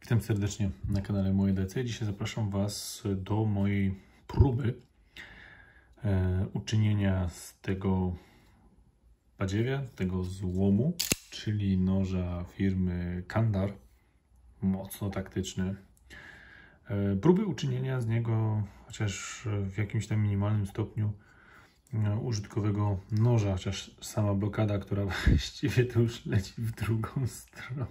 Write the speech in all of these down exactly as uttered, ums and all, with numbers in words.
Witam serdecznie na kanale Moje D C. Dzisiaj zapraszam Was do mojej próby e, uczynienia z tego badziewia, tego złomu, czyli noża firmy Kandar, mocno taktyczny. E, próby uczynienia z niego, chociaż w jakimś tam minimalnym stopniu, e, użytkowego noża, chociaż sama blokada, która właściwie to już leci w drugą stronę.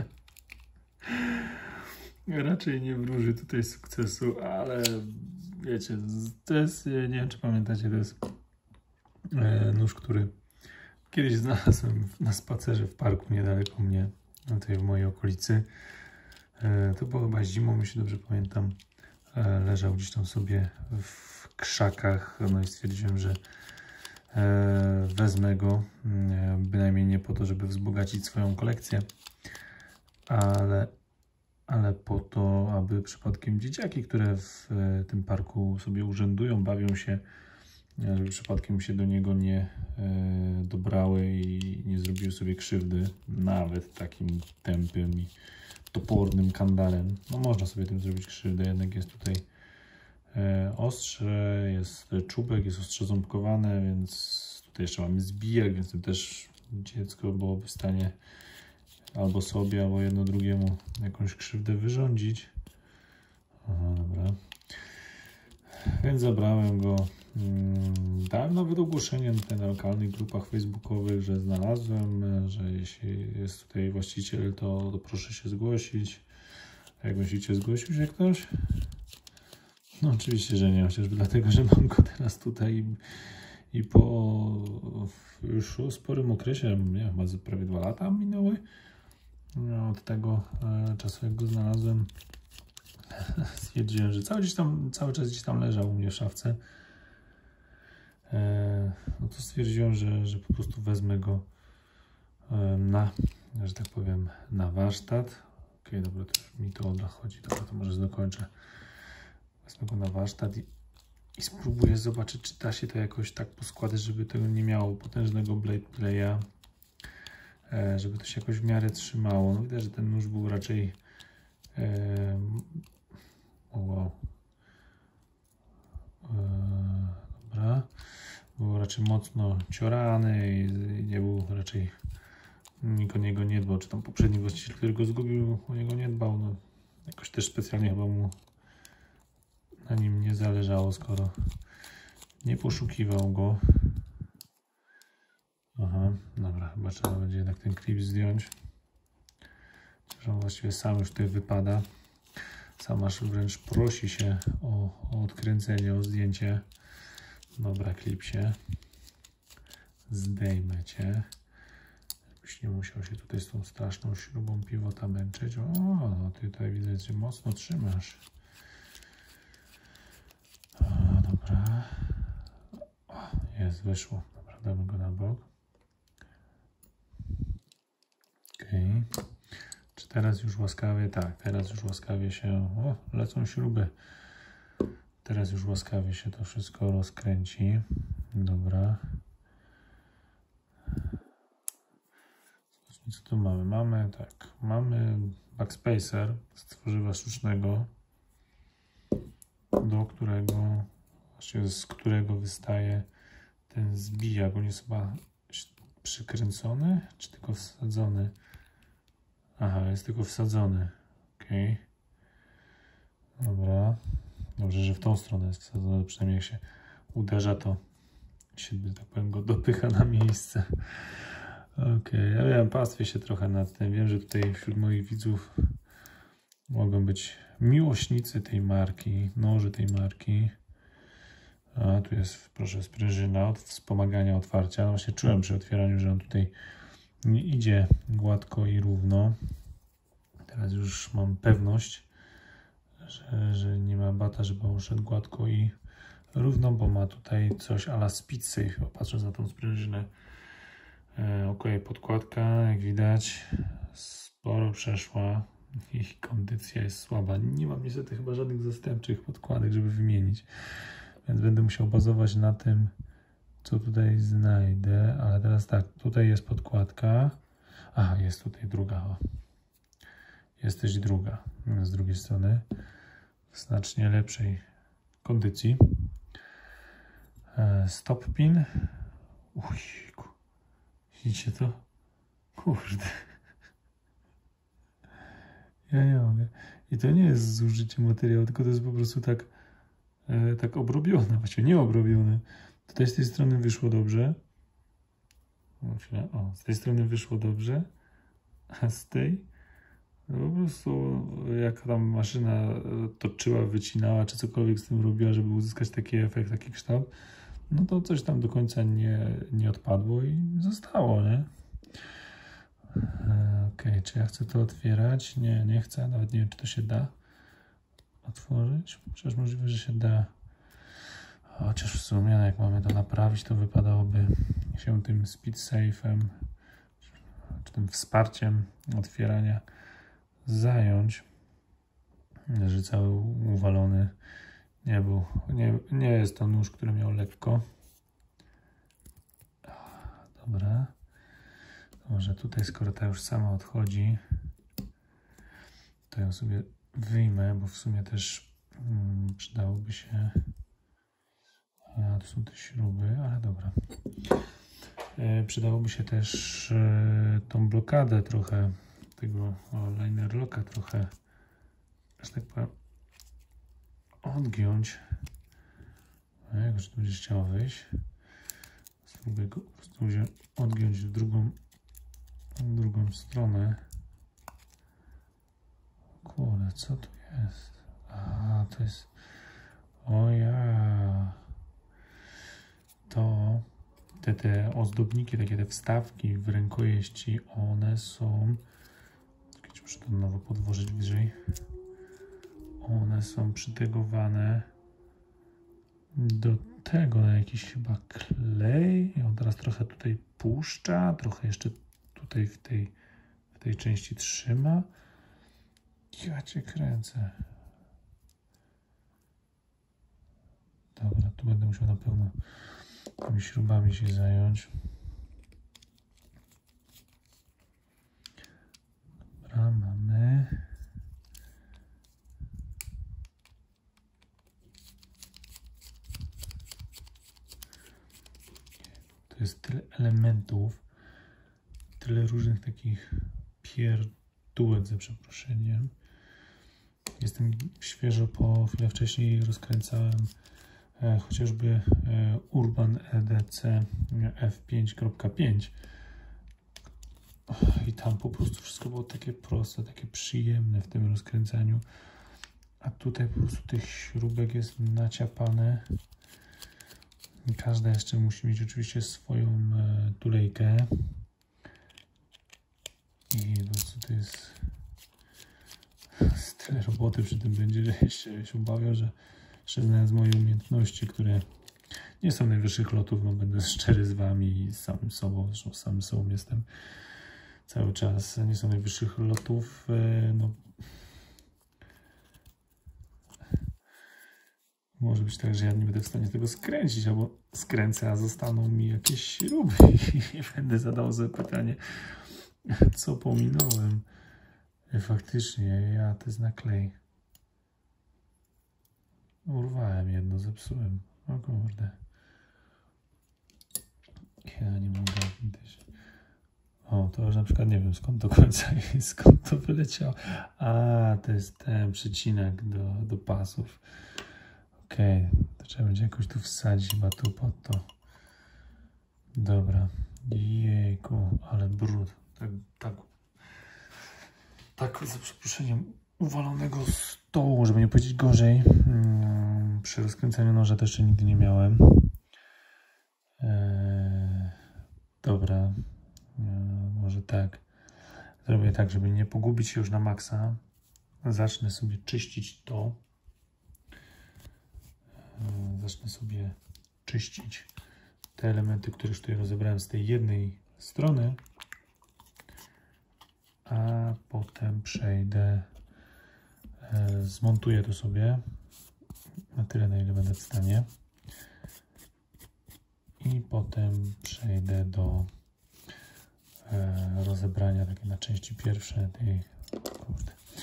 Raczej nie wróży tutaj sukcesu, ale wiecie, to jest, nie wiem czy pamiętacie, to jest e, nóż, który kiedyś znalazłem na spacerze w parku niedaleko mnie, tutaj w mojej okolicy. E, to było chyba zimą, jeśli dobrze pamiętam. E, leżał gdzieś tam sobie w krzakach, no i stwierdziłem, że e, wezmę go, e, bynajmniej nie po to, żeby wzbogacić swoją kolekcję, ale ale po to, aby przypadkiem dzieciaki, które w tym parku sobie urzędują, bawią się, żeby przypadkiem się do niego nie e, dobrały i nie zrobiły sobie krzywdy, nawet takim tępym i topornym kandarem. No można sobie tym zrobić krzywdę, jednak jest tutaj e, ostrze, jest czubek, jest ostrze ząbkowane, więc tutaj jeszcze mamy zbijak, więc tym też dziecko byłoby w stanie albo sobie, albo jedno drugiemu jakąś krzywdę wyrządzić. Aha, dobra. Więc zabrałem go. Dałem nawet ogłoszenie na lokalnych grupach facebookowych, że znalazłem, że jeśli jest tutaj właściciel, to, to proszę się zgłosić. A jak myślicie, zgłosił się ktoś? No oczywiście, że nie, chociażby dlatego, że mam go teraz tutaj i, i po już sporym okresie, nie wiem, chyba prawie dwa lata minęły. No, od tego e, czasu, jak go znalazłem, stwierdziłem, że cały, gdzieś tam, cały czas gdzieś tam leżał u mnie w szafce. E, no to stwierdziłem, że, że po prostu wezmę go e, na, że tak powiem, na warsztat. Ok, dobra, to już mi to odchodzi, dobra, to może dokończę. Wezmę go na warsztat i, i spróbuję zobaczyć, czy da się to jakoś tak poskładać, żeby tego nie miało potężnego blade playa, żeby to się jakoś w miarę trzymało. No widać, że ten nóż był raczej e, o wow. e, dobra, był raczej mocno ciorany i, i nie był raczej, nikt o niego nie dbał, czy tam poprzedni właściciel, który go zgubił, o niego nie dbał, no jakoś też specjalnie chyba mu na nim nie zależało, skoro nie poszukiwał go. Aha, dobra, chyba trzeba będzie jednak ten klip zdjąć. Że on właściwie sam już tutaj wypada. Sam aż wręcz prosi się o, o odkręcenie, o zdjęcie. Dobra, klipsie. Zdejmę cię. Żebyś nie musiał się tutaj z tą straszną śrubą pivota męczyć. O, no ty tutaj widzę, że mocno trzymasz. O, dobra. O, jest, wyszło. Dobra, damy go na bok. Okay. Czy teraz już łaskawie? Tak, teraz już łaskawie się... O, lecą śruby. Teraz już łaskawie się to wszystko rozkręci. Dobra. Co tu mamy? Mamy, tak, mamy backspacer z tworzywa sztucznego, do którego, właściwie z którego wystaje ten zbijak. On jest chyba przykręcony, czy tylko wsadzony? Aha, jest tylko wsadzony. Ok. Dobra. Dobrze, że w tą stronę jest wsadzony. Przynajmniej jak się uderza, to się, tak powiem, go dopycha na miejsce. Ok. Ja wiem, pastwię się trochę nad tym. Wiem, że tutaj wśród moich widzów mogą być miłośnicy tej marki, noży tej marki. A tu jest, proszę, sprężyna od wspomagania otwarcia. No właśnie czułem przy otwieraniu, że on tutaj nie idzie gładko i równo. Teraz już mam pewność, że, że nie ma bata, żeby on szedł gładko i równo, bo ma tutaj coś a la speed safe, patrząc na tą sprężynę. E, ok, podkładka, jak widać, sporo przeszła i kondycja jest słaba. Nie mam niestety chyba żadnych zastępczych podkładek, żeby wymienić, więc będę musiał bazować na tym, co tutaj znajdę, ale teraz tak, tutaj jest podkładka. Aha, jest tutaj druga. jest też druga. Z drugiej strony w znacznie lepszej kondycji. Stop pin. Ujku. Widzicie to? Kurde. Ja nie mogę. I to nie jest zużycie materiału, tylko to jest po prostu tak, e, tak obrobione, właściwie nie obrobione. Tutaj z tej strony wyszło dobrze. O, z tej strony wyszło dobrze, a z tej no po prostu jak tam maszyna toczyła, wycinała, czy cokolwiek z tym robiła, żeby uzyskać taki efekt, taki kształt, no to coś tam do końca nie, nie odpadło i zostało, nie? Ok, czy ja chcę to otwierać? Nie, nie chcę, nawet nie wiem, czy to się da otworzyć. Przecież możliwe, że się da. Chociaż w sumie, jak mamy to naprawić, to wypadałoby się tym speed safe'em, czy tym wsparciem otwierania zająć, że cały uwalony nie był. Nie, nie jest to nóż, który miał lekko. Dobra. Może tutaj, skoro ta już sama odchodzi, to ją sobie wyjmę, bo w sumie też hmm, przydałoby się. A, to są te śruby, ale dobra. E, przydałoby się też e, tą blokadę trochę, tego o, liner locka trochę, że tak powiem, odgiąć. No, jak już tu będziesz chciał wyjść, spróbuję go po prostu odgiąć w drugą, w drugą stronę. Kurde, co tu jest? A, to jest... O ja... To... Te, te ozdobniki, takie te wstawki w rękojeści, one są... Muszę to nowo podłożyć wyżej. One są przytegowane do tego na jakiś chyba klej. I on teraz trochę tutaj puszcza, trochę jeszcze tutaj w tej, w tej części trzyma. Ja cię kręcę. Dobra, tu będę musiał na pewno tymi śrubami się zająć. Dobra, mamy. To jest tyle elementów, tyle różnych takich pierdółek, za przeproszeniem. Jestem świeżo, po chwilę wcześniej rozkręcałem e, chociażby e, Urban E D C F pięć kropka pięć i tam po prostu wszystko było takie proste, takie przyjemne w tym rozkręcaniu, a tutaj po prostu tych śrubek jest naciapane. Każda jeszcze musi mieć oczywiście swoją e, tulejkę i po prostu to jest, jest tyle roboty przy tym będzie, że jeszcze się obawiam, że jeszcze znając moje umiejętności, które nie są najwyższych lotów, no będę szczery z wami i z samym sobą, zresztą z samym sobą jestem cały czas, nie są najwyższych lotów, e, no może być tak, że ja nie będę w stanie tego skręcić, albo skręcę, a zostaną mi jakieś śruby i będę zadał sobie pytanie, co pominąłem. I faktycznie, ja to jest na klej. Urwałem jedno, zepsułem. O kurde. Ja nie mogę też. O, to już na przykład nie wiem skąd do końca jest, skąd to wyleciało. A, to jest ten przecinek do, do pasów. Okej, okay, to trzeba będzie jakoś tu wsadzić chyba tu pod to. Dobra. Jejku, ale brud. Tak, tak, tak za przeproszeniem uwalonego stołu, żeby nie powiedzieć gorzej. Hmm, przy rozkręcaniu noża też jeszcze nigdy nie miałem. Eee, dobra. Eee, może tak. Zrobię tak, żeby nie pogubić się już na maksa. Zacznę sobie czyścić to. Zacznę sobie czyścić te elementy, które już tutaj rozebrałem z tej jednej strony, a potem przejdę, e, zmontuję to sobie na tyle, na ile będę w stanie i potem przejdę do e, rozebrania takie na części pierwsze tej, kurde,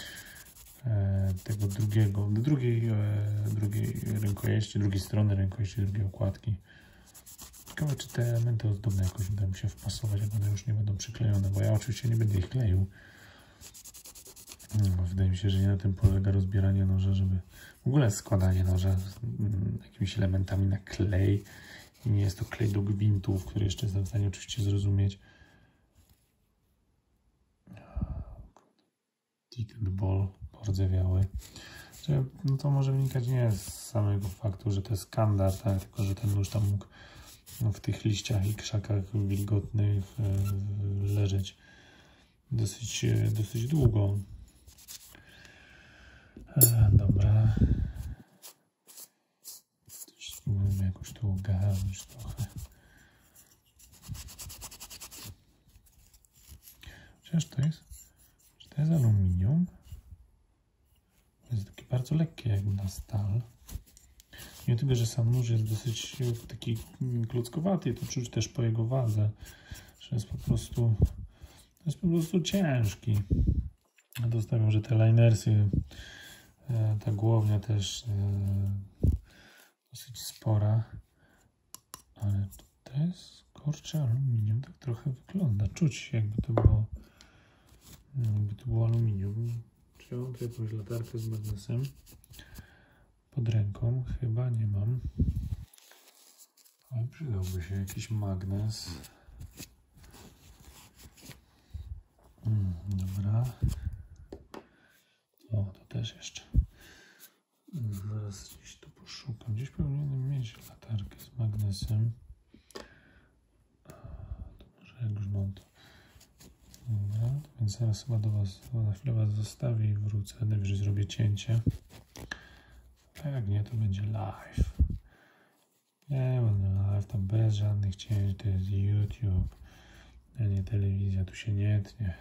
tego drugiego, do drugiej, e, drugiej rękojeści, drugiej strony rękojeści, drugiej okładki. Ciekawe, czy te elementy ozdobne jakoś uda mi się wpasować, jak one już nie będą przyklejone, bo ja oczywiście nie będę ich kleił. No, wydaje mi się, że nie na tym polega rozbieranie noża, żeby w ogóle składanie noża z mm, jakimiś elementami na klej. I nie jest to klej do gwintów, który jeszcze jestem w stanie oczywiście zrozumieć. Tick and ball, pordzewiały. No to może wynikać nie z samego faktu, że to jest skandar, tak? Tylko że ten nóż tam mógł w tych liściach i krzakach wilgotnych leżeć dosyć, dosyć długo. E, dobra. Spróbujmy jakoś tu ogarnąć trochę. Chociaż to jest, czy to jest aluminium? To jest takie bardzo lekkie jakby na stal. Nie tylko, że sam nóż jest dosyć taki klockowaty, to czuć też po jego wadze, że jest po prostu, to jest po prostu ciężki. Dostawiam, że te linersy, ta głownia też dosyć spora, ale to jest, kurczę, aluminium, tak trochę wygląda, czuć jakby to było, jakby to było aluminium. Czy ja mam tu jakąś latarkę z magnesem pod ręką? Chyba nie mam. Ale przydałby się jakiś magnes. Hmm, dobra. O, to też jeszcze. Zaraz gdzieś tu poszukam. Gdzieś powinienem mieć latarkę z magnesem. To może jak już mam to. Dobra, więc zaraz chyba do was, na chwilę was zostawię i wrócę. Najwyżej zrobię cięcie. A jak nie, to będzie live. Nie, będę live tam bez żadnych cięć. To jest YouTube, a nie telewizja. Tu się nie tnie.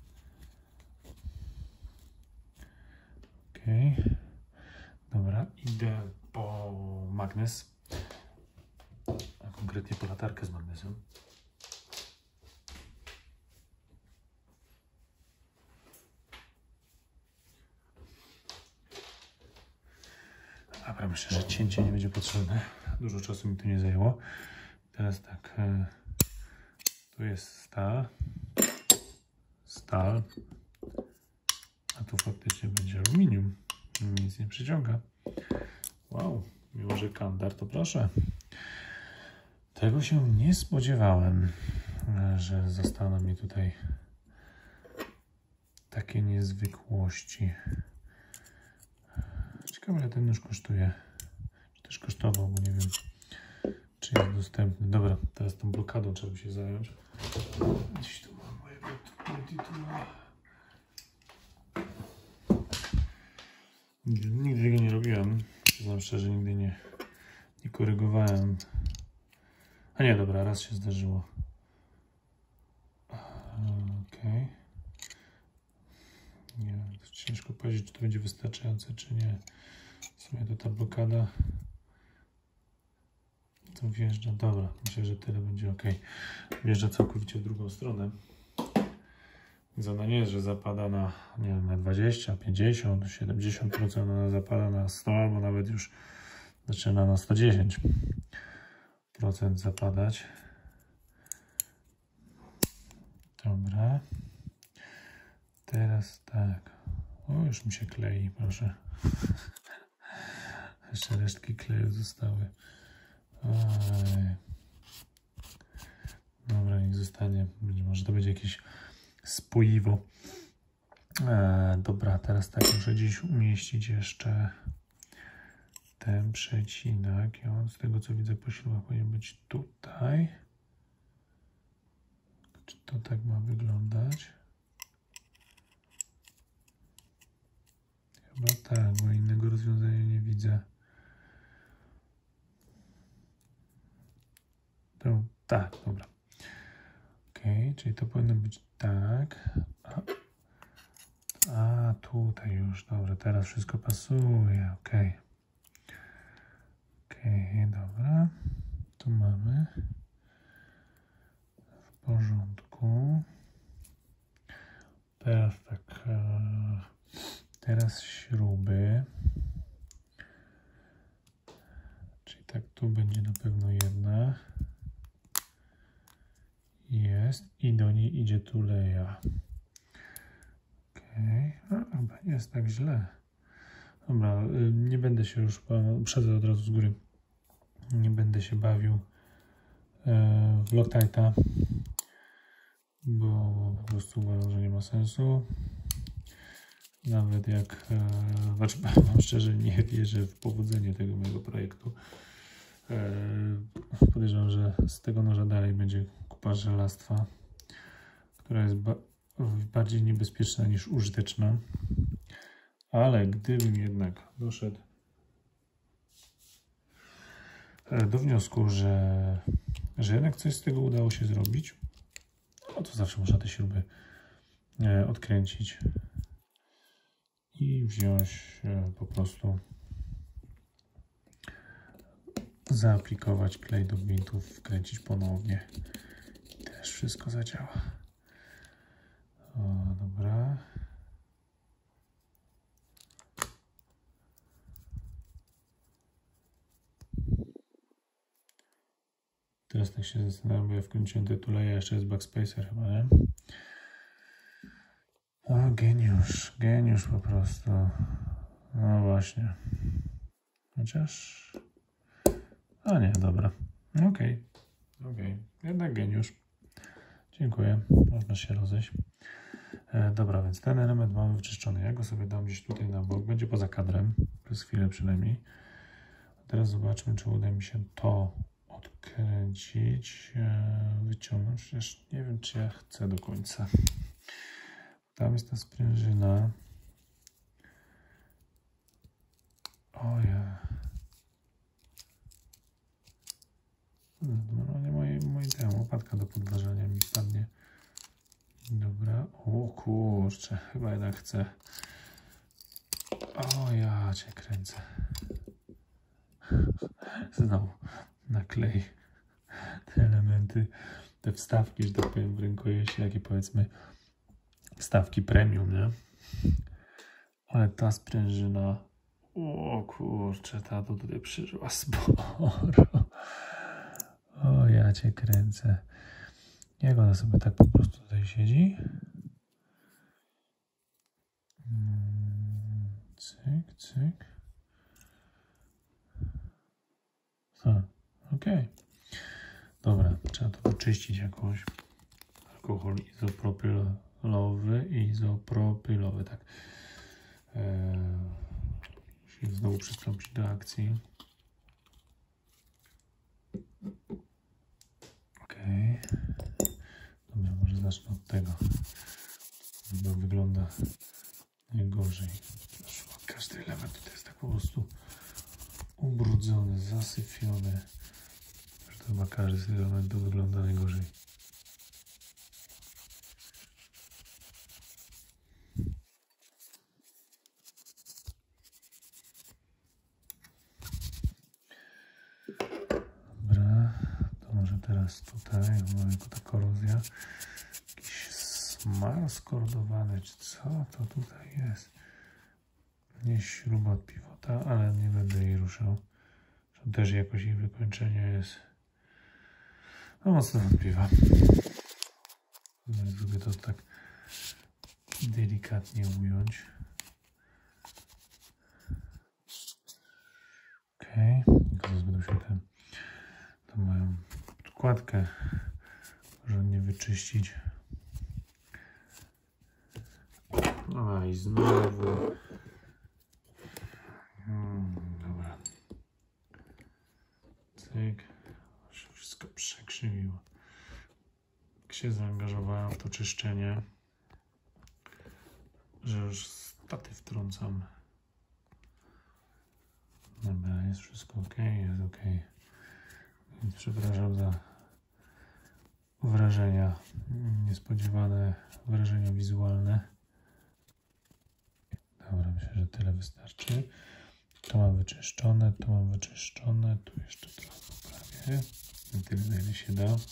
Okej. Okay. Dobra, idę po magnes. A konkretnie po latarkę z magnesem. Dobra, myślę, że cięcie nie będzie potrzebne. Dużo czasu mi to nie zajęło. Teraz tak. E, tu jest stal. Stal. A tu faktycznie będzie aluminium. Nic nie przyciąga. Wow, mimo że kandar, to proszę. Tego się nie spodziewałem, że zostaną mi tutaj takie niezwykłości. Ciekawe, ile ten nóż kosztuje. Czy też kosztował, bo nie wiem, czy jest dostępny. Dobra, teraz tą blokadą trzeba by się zająć. Gdzieś tu mam moje multitool. Nigdy tego nie robiłem. Przyznam szczerze, nigdy nie, nie korygowałem. A nie, dobra, raz się zdarzyło. Okej. Okay. Nie wiem, to ciężko powiedzieć, czy to będzie wystarczające, czy nie. W sumie to ta blokada to wjeżdża. Dobra, myślę, że tyle będzie ok. Wjeżdża całkowicie w drugą stronę. Więc ona nie jest, że zapada na, nie wiem, na dwadzieścia, pięćdziesiąt, siedemdziesiąt procent, ona zapada na sto, albo nawet już zaczyna na sto dziesięć procent zapadać. Dobra. Teraz tak. O, już mi się klei, proszę. Jeszcze resztki kleju zostały. Oj. Dobra, niech zostanie. Może to będzie jakieś spoiwo. E, dobra, teraz tak, muszę gdzieś umieścić jeszcze ten przecinak. I on, z tego co widzę po śrubach, powinien być tutaj. Czy to tak ma wyglądać? Chyba tak, bo innego rozwiązania nie widzę. To, tak, dobra. Ok, czyli to powinno być tak. A, a tutaj już, dobra, teraz wszystko pasuje. Ok. Ok, dobra. Tu mamy. W porządku. Teraz tak. Teraz śruby. Czyli tak, tu będzie na pewno jedna. Jest. I do niej idzie tuleja. Okej. Okay. Chyba nie jest tak źle. Dobra, nie będę się już, uprzedzę od razu z góry. Nie będę się bawił w Loctite'a, bo po prostu uważam, że nie ma sensu. Nawet jak, e, znaczy powiem szczerze, nie wierzę w powodzenie tego mojego projektu. E, podejrzewam, że z tego noża dalej będzie kupa żelastwa, która jest ba bardziej niebezpieczna niż użyteczna. Ale gdybym jednak doszedł do wniosku, że, że jednak coś z tego udało się zrobić, no to zawsze można te śruby e, odkręcić i wziąć e, po prostu zaaplikować klej do gwintów, wkręcić ponownie i też wszystko zadziała. O, dobra. Teraz tak się zastanawiam, bo ja wkręciłem te tuleje, jeszcze jest backspacer chyba, nie? O, geniusz, geniusz po prostu. No właśnie. Chociaż... A nie, dobra. Okej, okay. okej. Okay. Jednak geniusz. Dziękuję. Można się rozejść. E, dobra, więc ten element mamy wyczyszczony. Ja go sobie dam gdzieś tutaj na bok. Będzie poza kadrem. Przez chwilę przynajmniej. Teraz zobaczmy, czy uda mi się to odkręcić, e, wyciągnąć. Przecież nie wiem, czy ja chcę do końca. Tam jest ta sprężyna. O ja. Normalnie moje, moje temu łopatka do podważania mi spadnie. Dobra. O kurczę, chyba jednak chcę. O ja cię kręcę. Znowu naklej te elementy, te wstawki, że tak powiem, w rękojeści, jakie powiedzmy wstawki premium, nie? Ale ta sprężyna, o kurczę, ta to tutaj przeżyła sporo. O, ja cię kręcę. Jak ona sobie tak po prostu tutaj siedzi? Cyk, cyk. Ha, okej. Okay. Dobra, trzeba to wyczyścić jakoś. Alkohol izopropylowy, izopropylowy, tak. Eee, musimy znowu przystąpić do akcji. Okej. Okay. Dobrze, może zacznę od tego. To wygląda najgorzej. Każdy element tutaj jest tak po prostu ubrudzony, zasyfiony. To chyba każdy z tych elementów wygląda najgorzej. Dobra, to może teraz tutaj mamy ta korozja. Jakiś smar skordowany, czy co to tutaj jest? Nie śruba od pivota, ale nie będę jej ruszał. To też jakoś jej wykończenie jest, no mocno wątpliwe. Zrobię to tak delikatnie ująć. Okej, okay. Teraz będę musiał tę moją podkładkę porządnie wyczyścić. A i znowu. Hmm, dobra. Cyk. Wszystko przekrzywiło. Jak się zaangażowałem w to czyszczenie, że już statyw wtrącam. Dobra, jest wszystko ok, jest ok. Więc przepraszam za wrażenia, niespodziewane wrażenia wizualne. Dobra, myślę, że tyle wystarczy. To mam wyczyszczone, to mam wyczyszczone, tu jeszcze trochę poprawię. Na tyle, na ile się da.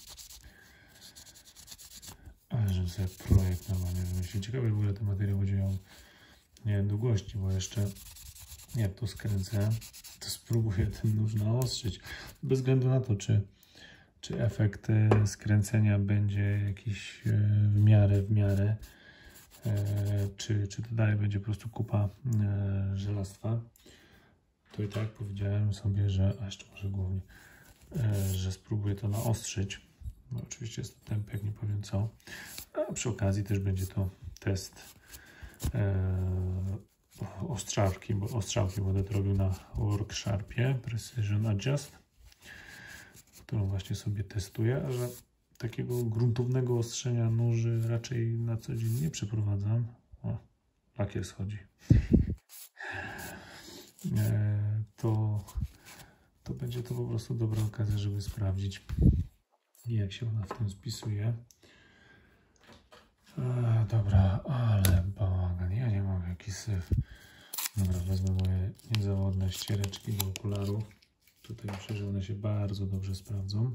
Ale żeby sobie projekt normalnie wymyślić. Ciekawe w ogóle ten materiał będzie miał nie wiem długości, bo jeszcze jak to skręcę, to spróbuję ten nóż naostrzyć. Bez względu na to, czy, czy efekt skręcenia będzie jakiś w miarę, w miarę, czy, czy to dalej będzie po prostu kupa żelastwa. To i tak powiedziałem sobie, że, a jeszcze może głównie, że spróbuję to naostrzyć. No, oczywiście jest to temp, jak nie powiem co. A przy okazji też będzie to test e, ostrzałki, bo ostrzałki będę to robił na Worksharpie Precision Adjust, którą właśnie sobie testuję, a że takiego gruntownego ostrzenia nóży raczej na co dzień nie przeprowadzam. O, lakier schodzi. E, to, to będzie to po prostu dobra okazja, żeby sprawdzić, jak się ona w tym spisuje. E, dobra, ale bałagan, ja nie mam jakiś syf. Dobra, wezmę moje niezawodne ściereczki do okularów. Tutaj myślę, że one się bardzo dobrze sprawdzą.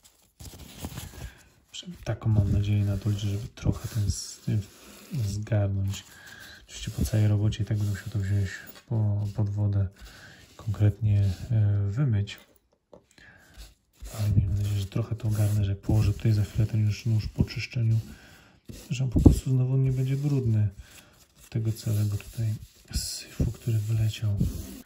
Taką mam nadzieję na to, żeby trochę ten zgarnąć. Oczywiście po całej robocie tak będę musiał to wziąć po, pod wodę, konkretnie e, wymyć. Ale miejmy nadzieję, że trochę to ogarnę, że jak położę tutaj za chwilę ten już nóż po czyszczeniu, że on po prostu znowu nie będzie brudny od tego całego tutaj syfu, który wyleciał.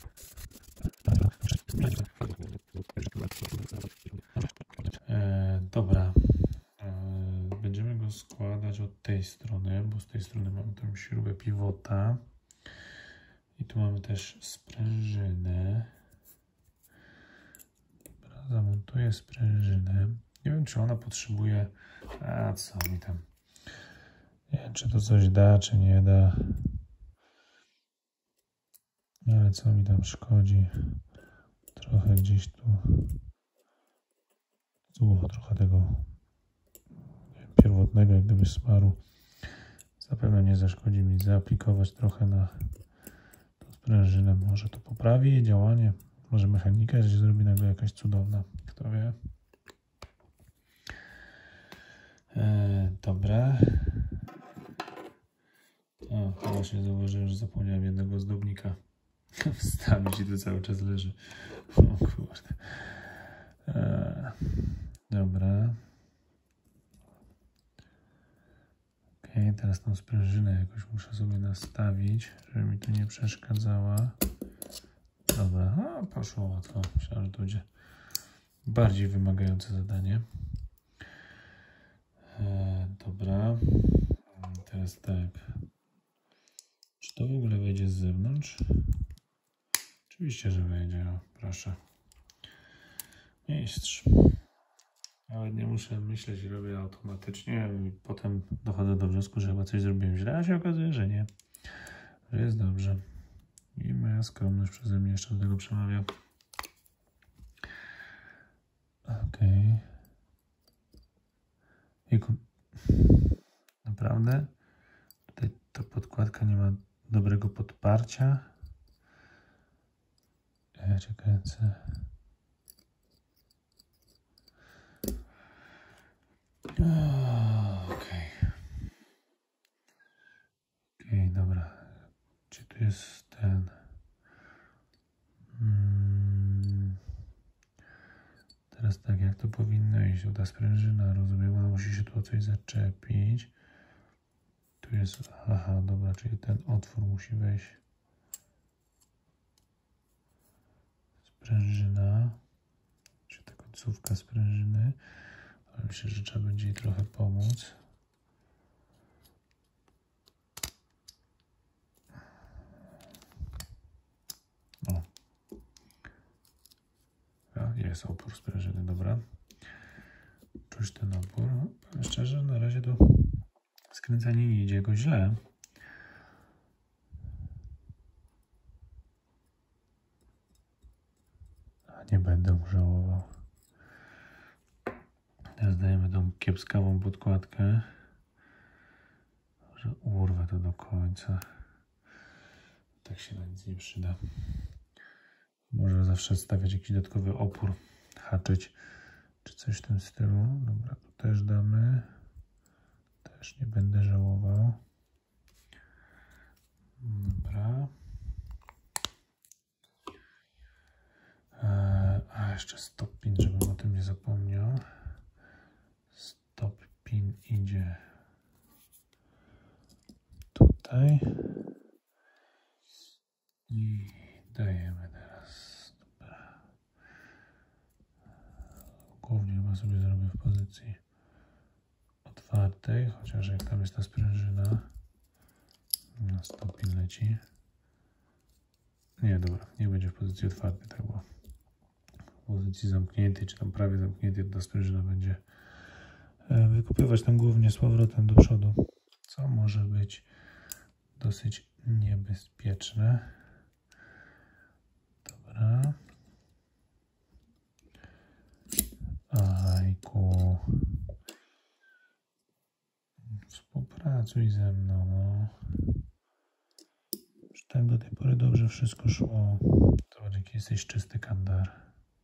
E, dobra. E, będziemy go składać od tej strony, bo z tej strony mamy tą śrubę pivota. I tu mamy też sprężynę. Dobra, zamontuję sprężynę. Nie wiem, czy ona potrzebuje... A co mi tam... Nie wiem, czy to coś da, czy nie da. Ale co mi tam szkodzi? Trochę gdzieś tu... Tu trochę tego nie wiem, pierwotnego, jak gdyby smaru. Zapewne nie zaszkodzi mi zaaplikować trochę na tą sprężynę. Może to poprawi jej działanie. Może mechanika się zrobi nagle jakaś cudowna. Kto wie? E, dobra. O, to właśnie zauważyłem, że zapomniałem jednego ozdobnika wstawić i tu cały czas leży. O kurde. E, dobra. Ok, teraz tą sprężynę jakoś muszę sobie nastawić, żeby mi tu nie przeszkadzała. Dobra, o, poszło łatwo. Myślałem, że to będzie bardziej wymagające zadanie. E, dobra. Teraz tak. Czy to w ogóle wejdzie z zewnątrz? Oczywiście, że wejdzie. O, proszę. Mistrz. Nawet nie muszę myśleć i robię automatycznie. I potem dochodzę do wniosku, że chyba coś zrobiłem źle, a się okazuje, że nie. Że jest dobrze. I moja skromność przeze mnie jeszcze do tego przemawia. Okej. Okay. Naprawdę? Tutaj ta podkładka nie ma dobrego podparcia. Ja cię kręcę. Okej. Okay. Okej, okay, dobra. Gdzie tu jest ten... Hmm. Teraz tak, jak to powinno iść? Ta sprężyna, rozumiem, ona musi się tu o coś zaczepić. Tu jest... Aha, dobra, czyli ten otwór musi wejść. Sprężyna. Czy ta końcówka sprężyny. Ale myślę, że trzeba będzie jej trochę pomóc. O. A, jest opór sprężyny, dobra. Czuć ten opór. Powiem szczerze, na razie to skręcanie nie idzie jakoś źle. A nie będę żałował. Teraz dajemy tą kiepskawą podkładkę. Może urwę to do końca. Tak się na nic nie przyda. Może zawsze stawiać jakiś dodatkowy opór, haczyć, czy coś w tym stylu. Dobra, tu też damy. Też nie będę żałował. Dobra. A jeszcze stop pin, żebym o tym nie zapomniał. Stop pin idzie tutaj. I dajemy teraz. Dobra. Głównie chyba sobie zrobię w pozycji otwartej, chociaż jak tam jest ta sprężyna, no stop pin leci. Nie, dobra, nie będzie w pozycji otwartej, tak było. W pozycji zamkniętej, czy tam prawie zamkniętej, ta sprężyna będzie wykupywać tam głównie z powrotem do przodu, co może być dosyć niebezpieczne. Dobra. Ajku. Współpracuj ze mną, no. Już tak do tej pory dobrze wszystko szło. Zobacz, jaki jesteś czysty kandar.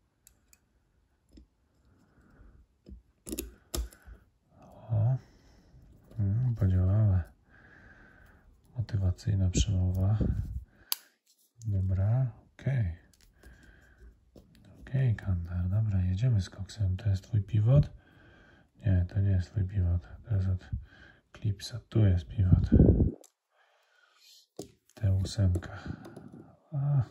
O. Hmm, podziałała. Motywacyjna przemowa. Dobra, okej. Okay. Okej, okay, kandar, dobra, jedziemy z koksem. To jest twój pivot? Nie, to nie jest twój pivot. To jest od Clipsa. Tu jest pivot. T osiem. A.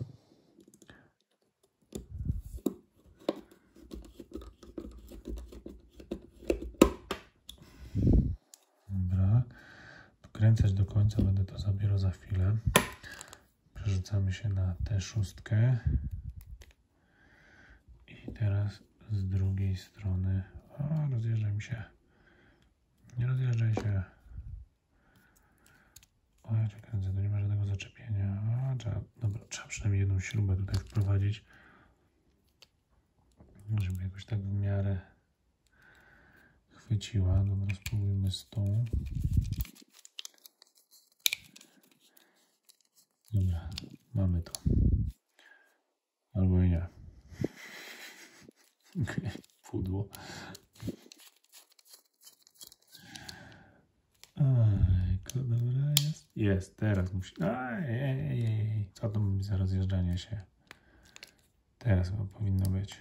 Dobra. Dokręcać do końca będę to dopiero za chwilę. Przerzucamy się na T sześć. I teraz z drugiej strony. O, rozjeżdżaj mi się. Nie rozjeżdżaj się. O, ja cię kręcę, to nie ma żadnego zaczepienia. O, trzeba, dobra, trzeba przynajmniej jedną śrubę tutaj wprowadzić, żeby jakoś tak w miarę chwyciła. Dobra, spróbujmy z tą. Dobra, mamy to. Albo i nie. Okay, pudło. Ej, dobra jest. Jest, teraz musi. Ej, co to mówi za rozjeżdżanie się? Teraz chyba powinno być.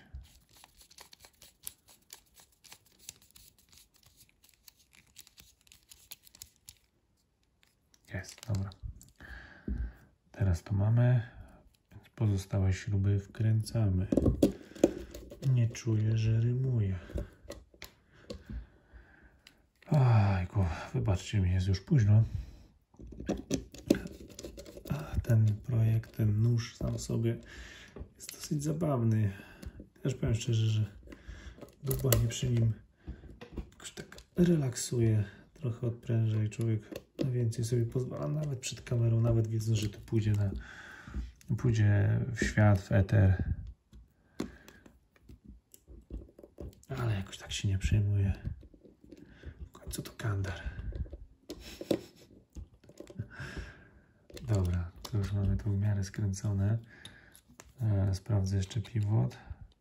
Jest, dobra. Teraz to mamy. Pozostałe śruby wkręcamy. Nie czuję, że rymuje. Ajku, wybaczcie mi, jest już późno. A ten projekt, ten nóż sam sobie jest dosyć zabawny. Też powiem szczerze, że dłubanie przy nim jakoś tak relaksuje, trochę odpręża i człowiek na więcej sobie pozwala, nawet przed kamerą, nawet wiedząc, że to pójdzie na pójdzie w świat, w eter. Ale jakoś tak się nie przejmuje. W końcu to kandar. Dobra, to już mamy to w miarę skręcone. E, sprawdzę jeszcze pivot.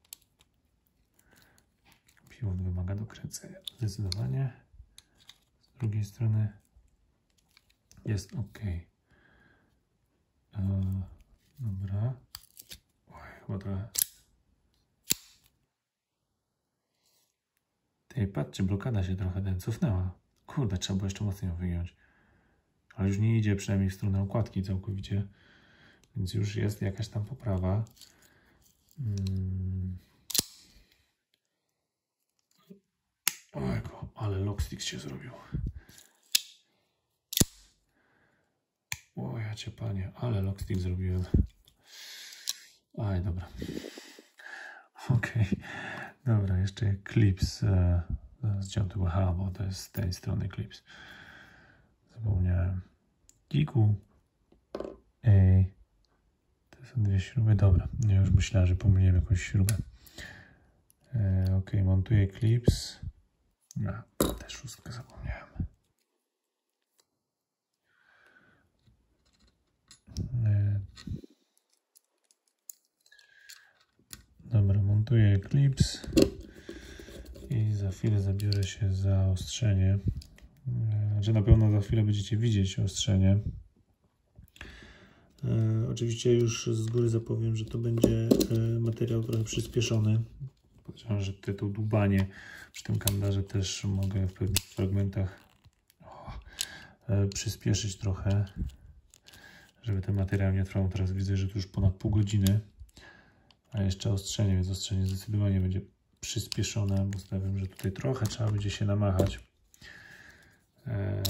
Pivot wymaga dokręcenia. Zdecydowanie. Z drugiej strony jest ok. E, dobra. Oj, chyba trochę. Tej, patrzcie, blokada się trochę ten cofnęła. Kurde, trzeba było jeszcze mocniej ją wygiąć. Ale już nie idzie przynajmniej w stronę okładki całkowicie. Więc już jest jakaś tam poprawa. Hmm. Ojku, ale lockstick się zrobił. O, ja cię panie, ale lockstick zrobiłem. Aj, dobra. Okej. Okay. Dobra, jeszcze clips. E, Zdjąłem tego, aha, bo to jest z tej strony clips. Zapomniałem. Kiku. Ej. To są dwie śruby. Dobra. Ja już myślałem, że pomyliłem jakąś śrubę. E, ok, montuję clips. No, też szóstkę zapomniałem. E, dobra, montuję clips. I za chwilę zabiorę się za ostrzenie. Znaczy na pewno za chwilę będziecie widzieć ostrzenie. E, oczywiście już z góry zapowiem, że to będzie e, materiał trochę przyspieszony. Podejrzewam, że tytuł dłubanie przy tym kandarze też mogę w pewnych fragmentach o, e, przyspieszyć trochę, żeby ten materiał nie trwał. Teraz widzę, że to już ponad pół godziny, a jeszcze ostrzenie, więc ostrzenie zdecydowanie będzie przyspieszone, bo stawiam, że tutaj trochę trzeba będzie się namachać. E,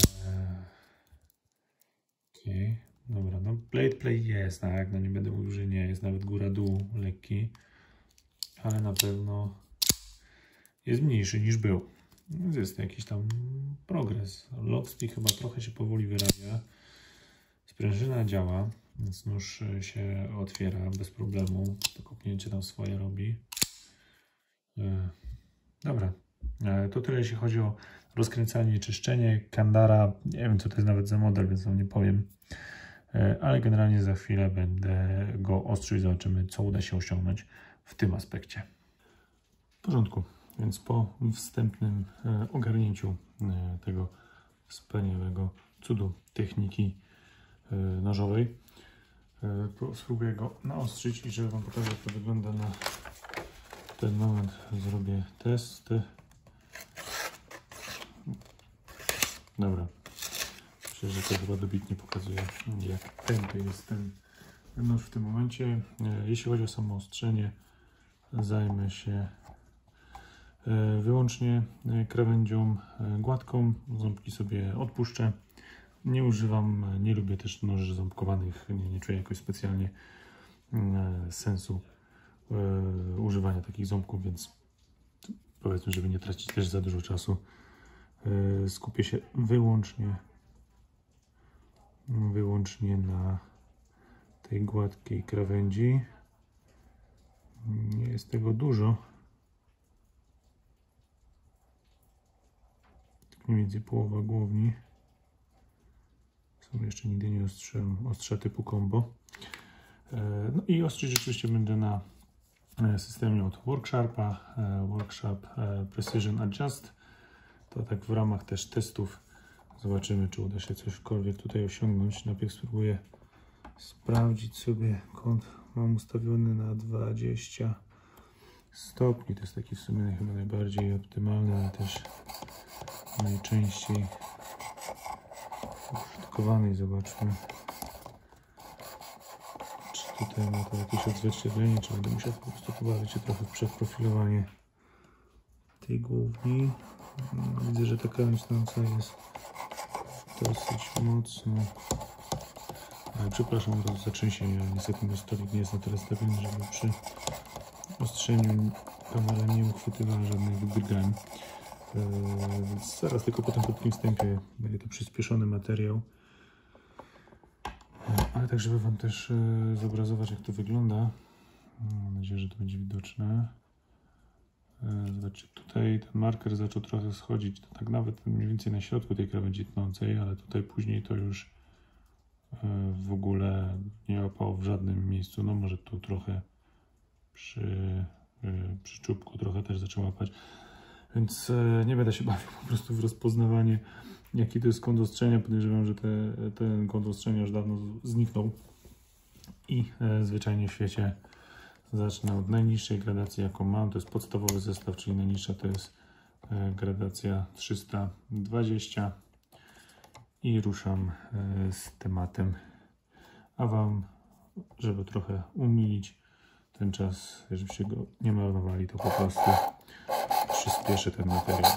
Okej. Okay. Dobra, no blade play jest, tak, no nie będę mówił, że nie, jest nawet góra-dół lekki, ale na pewno jest mniejszy niż był. Więc jest jakiś tam progres. Lockspeed chyba trochę się powoli wyrabia. Sprężyna działa, więc nóż się otwiera bez problemu. To kopnięcie tam swoje robi. Dobra, to tyle jeśli chodzi o rozkręcanie i czyszczenie. Kandara, nie wiem co to jest nawet za model, więc wam nie powiem. Ale generalnie za chwilę będę go ostrzył i zobaczymy, co uda się osiągnąć w tym aspekcie. W porządku, więc po wstępnym ogarnięciu tego wspaniałego cudu techniki nożowej, spróbuję go naostrzyć i żeby wam pokazać, jak to wygląda na ten moment, zrobię test. Dobra. Myślę, że to chyba dobitnie pokazuje, jak tępy jest ten nóż w tym momencie. Jeśli chodzi o samo ostrzenie, zajmę się wyłącznie krawędzią gładką. Ząbki sobie odpuszczę. Nie używam, nie lubię też noży ząbkowanych, nie, nie czuję jakoś specjalnie sensu używania takich ząbków, więc powiedzmy, żeby nie tracić też za dużo czasu, skupię się wyłącznie wyłącznie na tej gładkiej krawędzi. Nie jest tego dużo. Tak mniej więcej połowa głowni. Sam jeszcze nigdy nie ostrzyłem ostrza typu combo. No i ostrzyć rzeczywiście będę na systemie od Worksharpa, Workshop Precision Adjust. To tak w ramach też testów zobaczymy, czy uda się cośkolwiek tutaj osiągnąć. Najpierw spróbuję sprawdzić sobie, kąt mam ustawiony na dwadzieścia stopni. To jest taki w sumie chyba najbardziej optymalny, ale też najczęściej użytkowany. Zobaczmy, czy tutaj ma to jakieś odzwierciedlenie, czy będę musiał po prostu pobawić się trochę w przeprofilowanie tej główni. Widzę, że ta krawędź stanąca jest dosyć mocno. Ale przepraszam za zatrzęsienie, ale niestety mój stolik nie jest na tyle stabilny, żeby przy ostrzeniu kamera nie uchwytywała żadnych drgań. Yy, więc zaraz tylko po tym krótkim wstępie będzie to przyspieszony materiał. Yy, ale tak, żeby wam też yy, zobrazować, jak to wygląda. Mam nadzieję, że to będzie widoczne. Zobaczcie, tutaj ten marker zaczął trochę schodzić, to tak nawet mniej więcej na środku tej krawędzi tnącej, ale tutaj później to już w ogóle nie łapało w żadnym miejscu. No może tu trochę przy, przy czubku trochę też zaczęło łapać, więc nie będę się bawił po prostu w rozpoznawanie, jaki to jest kąt ostrzenia. Podejrzewam, że te, ten kąt ostrzenia już dawno zniknął i zwyczajnie w świecie zacznę od najniższej gradacji, jaką mam. To jest podstawowy zestaw, czyli najniższa to jest gradacja trzysta dwadzieścia i ruszam z tematem. A wam, żeby trochę umilić ten czas, żebyście go nie marnowali, to po prostu przyspieszę ten materiał.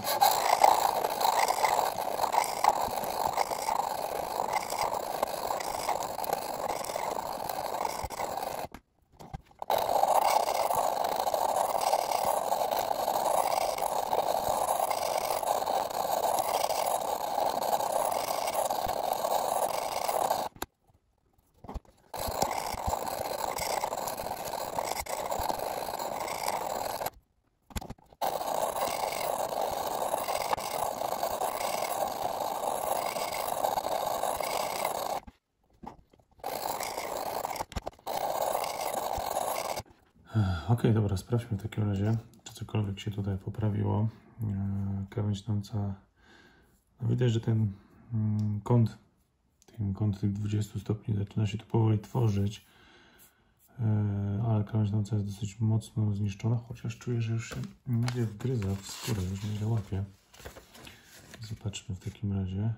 Ok, dobra, sprawdźmy w takim razie, czy cokolwiek się tutaj poprawiło. Krawędź tnąca, no widać, że ten kąt Ten kąt tych dwudziestu stopni zaczyna się tu powoli tworzyć. Ale krawędź tnąca jest dosyć mocno zniszczona, chociaż czuję, że już się nieźle wgryza w skórę, już nieźle łapie. Zobaczmy w takim razie.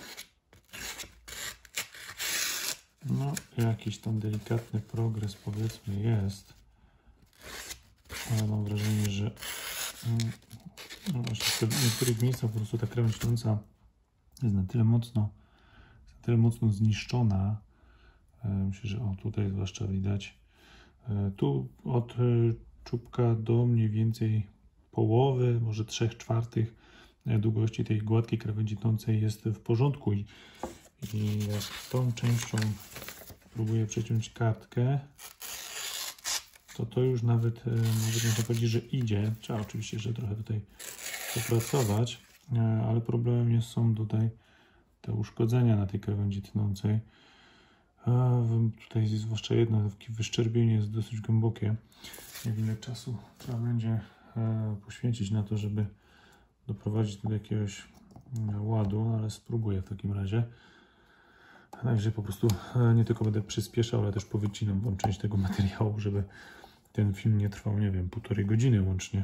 No, jakiś tam delikatny progres, powiedzmy, jest. Ale mam wrażenie, że no właśnie w niektórych miejscach po prostu ta krawędź tnąca jest na tyle mocno, jest na tyle mocno zniszczona. Myślę, że o, tutaj zwłaszcza widać. Tu od czubka do mniej więcej połowy, może trzech czwartych długości tej gładkiej krawędzi tnącej jest w porządku. I, i jak tą częścią próbuję przeciąć kartkę, to to już nawet, nawet można powiedzieć, że idzie. Trzeba oczywiście, że trochę tutaj popracować, ale problemem jest, są tutaj te uszkodzenia na tej krawędzi tnącej. A tutaj zwłaszcza jedno wyszczerbienie jest dosyć głębokie. Nie wiem, ile czasu trzeba będzie poświęcić na to, żeby doprowadzić do jakiegoś ładu, ale spróbuję w takim razie. Także po prostu nie tylko będę przyspieszał, ale też powycinam wam część tego materiału, żeby ten film nie trwał, nie wiem, półtorej godziny łącznie.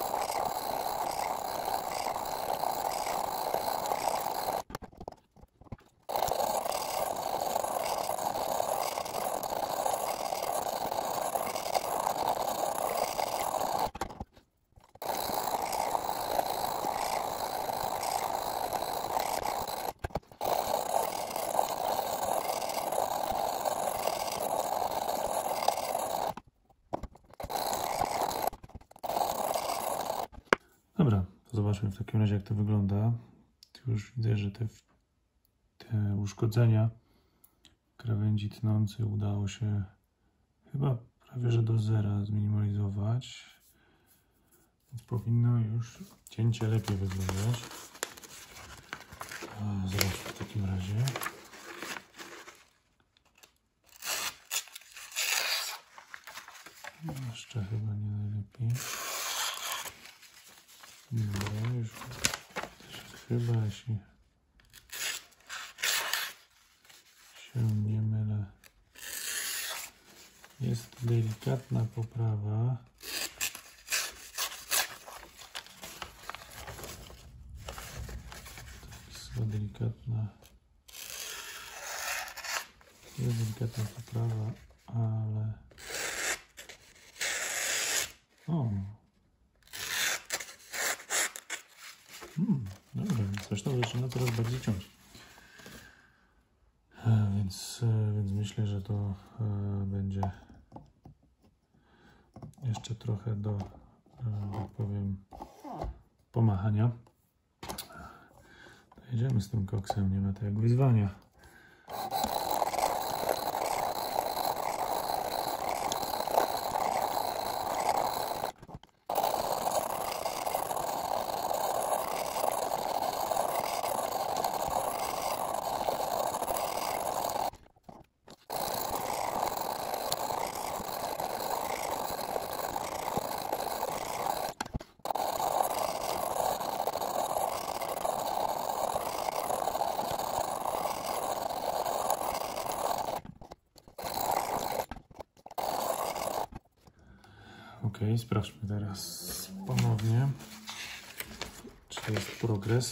Dobra, to zobaczmy w takim razie, jak to wygląda. Tu już widzę, że te, te uszkodzenia krawędzi tnącej udało się chyba prawie że do zera zminimalizować. Więc powinno już cięcie lepiej wyglądać. Zobaczmy w takim razie. Jeszcze chyba nie najlepiej. No, już chyba, jeśli się nie mylę, jest delikatna poprawa. Tak, delikatna, jest delikatna poprawa, ale o. Hmm, dobra, zresztą zaczyna coraz bardziej ciąć. E, więc, e, więc myślę, że to e, będzie jeszcze trochę do, e, tak powiem, pomachania. To jedziemy z tym koksem, nie ma to jak wyzwania. Ok, sprawdźmy teraz ponownie, czy jest progres.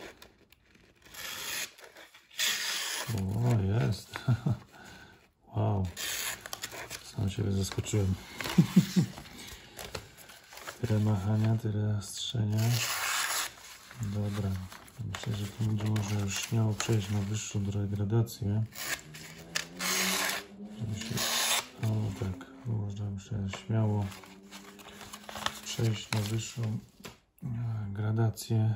O, jest. Wow. Sam się zaskoczyłem. Tyle machania, tyle ostrzenia. Dobra. Myślę, że to będzie można już śmiało przejść na wyższą gradację. Żeby się... O, tak. Można myślę, śmiało przejść na wyższą gradację,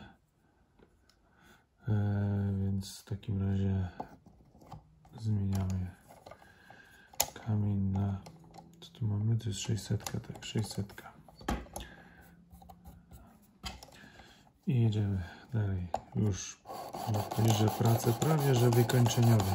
e, więc w takim razie zmieniamy kamień na, co tu mamy, to jest sześćset, tak, sześćset. I jedziemy dalej, już można powiedzieć, że prace prawie że wykończeniowe.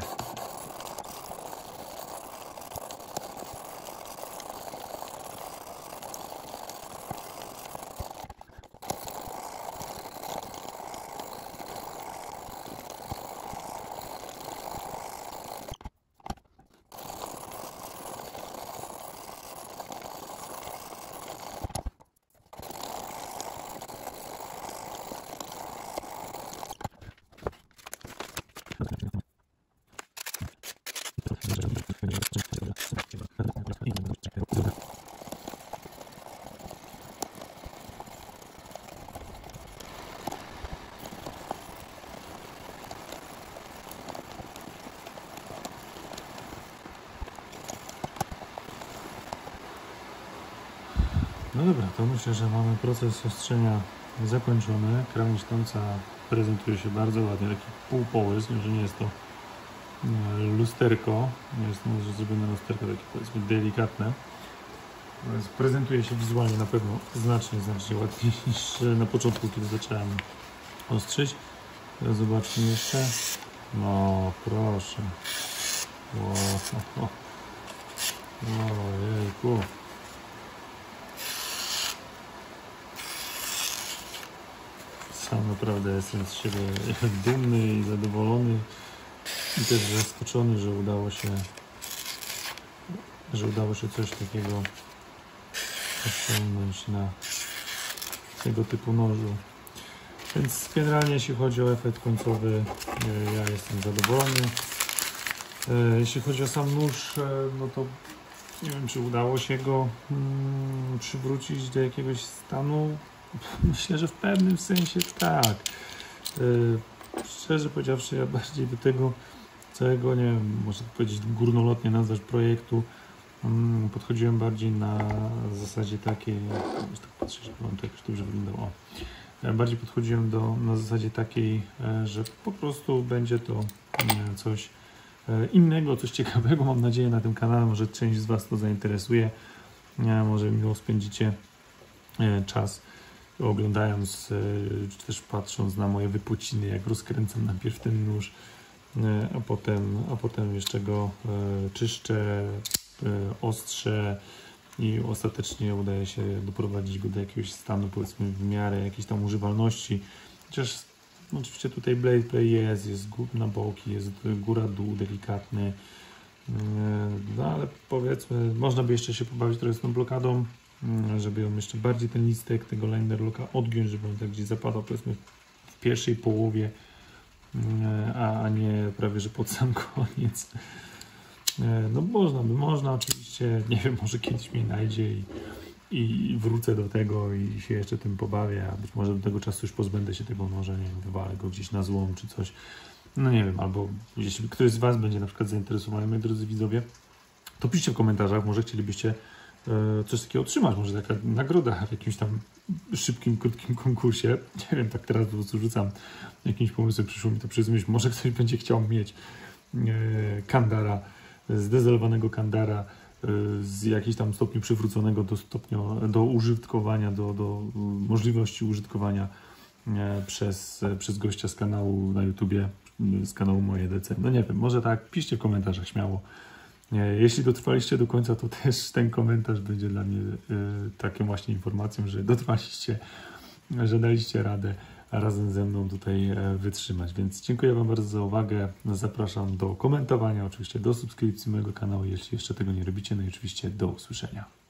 No dobra, to myślę, że mamy proces ostrzenia zakończony. Krawędź końca prezentuje się bardzo ładnie, taki półpołys, że nie jest to lusterko, nie jest to może zrobione lusterko takie powiedzmy delikatne. Więc prezentuje się wizualnie na pewno znacznie, znacznie ładniej niż na początku, kiedy zacząłem ostrzyć. Teraz zobaczmy jeszcze. No proszę. Wow. Ojejku. Sam naprawdę jestem z siebie dumny i zadowolony i też zaskoczony, że udało się że udało się coś takiego osiągnąć na tego typu nożu. Więc generalnie jeśli chodzi o efekt końcowy, ja jestem zadowolony. Jeśli chodzi o sam nóż, no to nie wiem, czy udało się go hmm, przywrócić do jakiegoś stanu. Myślę, że w pewnym sensie tak. Szczerze powiedziawszy, ja bardziej do tego całego, nie wiem, można powiedzieć górnolotnie nazwać projektu, podchodziłem bardziej na zasadzie takiej, tak patrzę, żeby wam to jakoś dobrze wyglądało. Ja bardziej podchodziłem do, na zasadzie takiej, że po prostu będzie to coś innego, coś ciekawego, mam nadzieję, na tym kanale. Może część z was to zainteresuje, może miło spędzicie czas oglądając, czy też patrząc na moje wypociny, jak rozkręcam najpierw ten nóż, a potem, a potem jeszcze go czyszczę, ostrzę i ostatecznie udaje się doprowadzić go do jakiegoś stanu, powiedzmy, w miarę jakiejś tam używalności. Chociaż no, oczywiście tutaj blade play jest, jest na boki, jest góra-dół delikatny, no ale powiedzmy, można by jeszcze się pobawić trochę z tą blokadą, żeby ją jeszcze bardziej ten listek tego liner locka odgiąć, żeby on tak gdzieś zapadał, powiedzmy, w pierwszej połowie, a, a nie prawie, że pod sam koniec. No można by, można oczywiście, nie wiem, może kiedyś mnie najdzie i, i wrócę do tego i się jeszcze tym pobawię, a być może do tego czasu już pozbędę się tego noża, nie wiem, wywalę go gdzieś na złom czy coś. No nie wiem, albo jeśli ktoś z was będzie na przykład zainteresowany, moi drodzy widzowie, to piszcie w komentarzach, może chcielibyście e, coś takiego otrzymać, może taka nagroda w jakimś tam szybkim, krótkim konkursie. Nie wiem, tak teraz po prostu rzucam jakimś pomysłem, przyszło mi to przez myśl, może ktoś będzie chciał mieć e, Kandara, zdezelowanego Kandara z jakimś tam stopniu przywróconego do stopnia, do użytkowania, do, do możliwości użytkowania przez, przez gościa z kanału na YouTubie, z kanału Moje D C. No nie wiem, może tak, piszcie w komentarzach śmiało. Jeśli dotrwaliście do końca, to też ten komentarz będzie dla mnie taką właśnie informacją, że dotrwaliście, że daliście radę razem ze mną tutaj wytrzymać. Więc dziękuję wam bardzo za uwagę. Zapraszam do komentowania, oczywiście do subskrypcji mojego kanału, jeśli jeszcze tego nie robicie. No i oczywiście do usłyszenia.